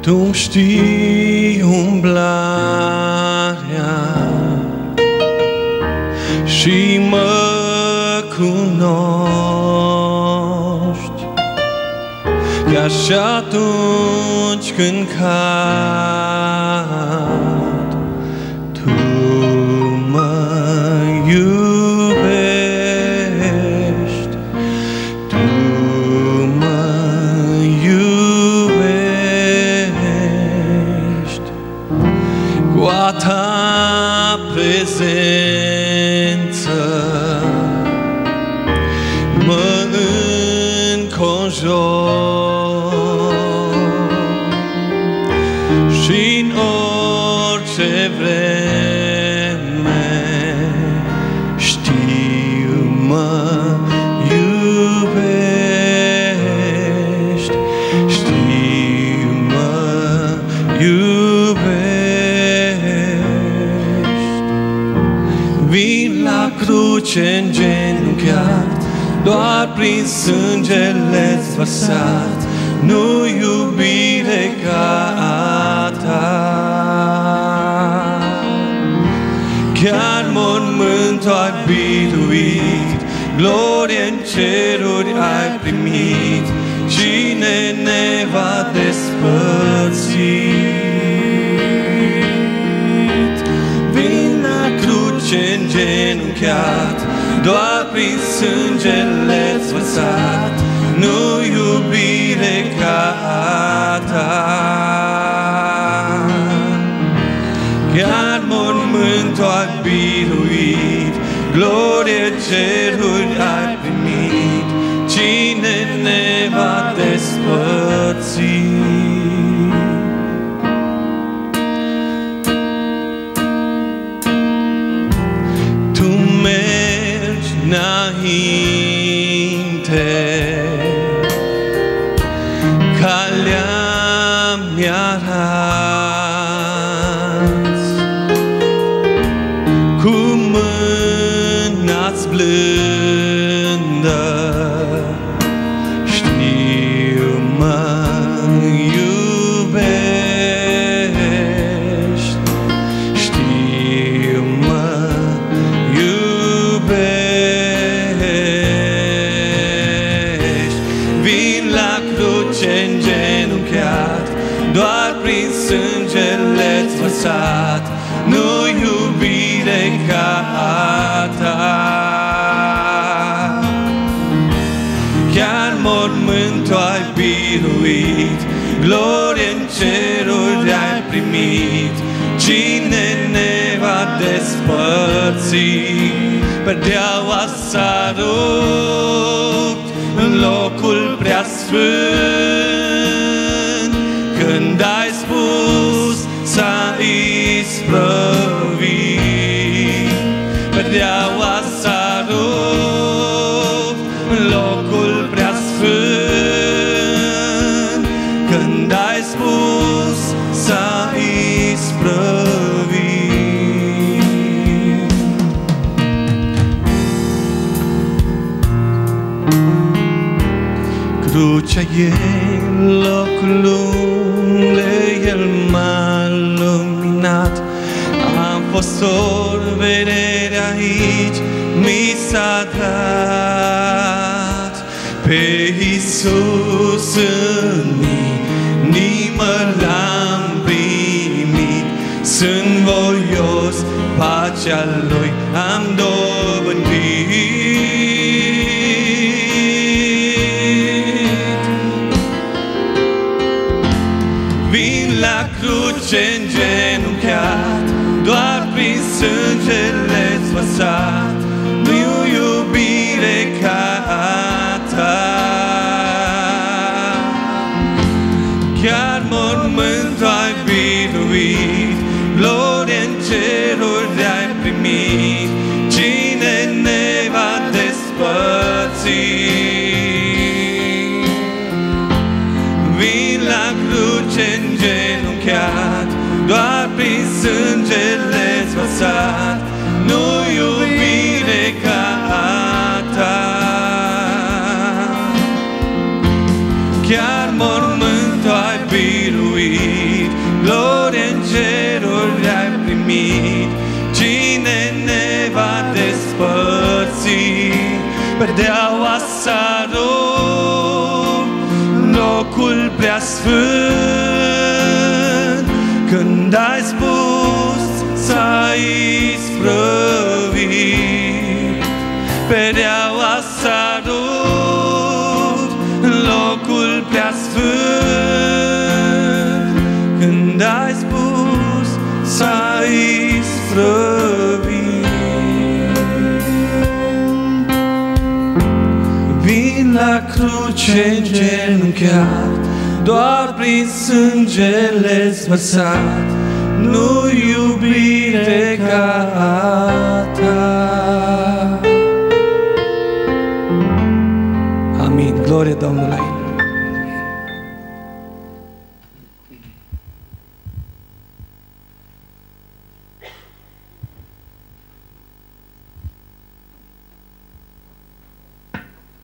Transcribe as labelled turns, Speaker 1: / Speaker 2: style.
Speaker 1: Tu știi umblarea și mă cunoști, chiar și atunci când cad, Tu mă iubești, Tu mă iubești, cu a Ta prezență mă înconjori și-n orice vreme știu mă iubești, știu mă iubești. Vin la cruce îngenunchiat, doar prin sângele-ți vărsat, nu iubire ca a Ta. Chiar mormântul ai biruit, glorie în ceruri ai primit, cine ne va despărți? Vin la cruce îngenunchiat, doar prin sângele-ți vărsat, nu iubire ca a Ta. Chiar mormântul ai biruit, glorie ceruri ai primit, cine ne va despărți? Tu mergi înainte, calea mi-arăți, cu mâna-ți blândă, știu mă iubești, știu mă iubești. Vin la cruce îngenunchiat, doar prin sângele-ți vărsat, nu iubire ca a Ta. Chiar mormântul ai biruit, glorie în ceruri ai primit, cine ne va despărți? Perdeaua s-a rupt în locul preasfânt, când ai spus s-a isprăvit. Perdeaua s-a rupt în locul preasfânt, când ai spus s-a isprăvit. Crucea e locul unde El m-a luminat, am fost o vedere aici, mi s-a dat. Pe Iisus în inimă L-am primit, sunt voios, pacea Lui am dobândit. Vin la cruce îngenunchiat, doar prin sângele-ți vărsat, nu iubire ca a Ta. Chiar mormântul ai biruit, glorie în ceruri ai primit, cine ne va despărți? Vin la cruce îngenunchiat, doar prin sângele-ți vărsat, nu iubire ca a Ta. Chiar mormântul ai biruit, Perdeaua s-a rupt, locul prea sfânt, când ai spus s-a isprăvit. Perdeaua s-a rupt, locul prea sfânt, când ai spus s-a isprăvit. Vin la cruce îngenunchiat, doar prin sângele svărsat, nu iubire ca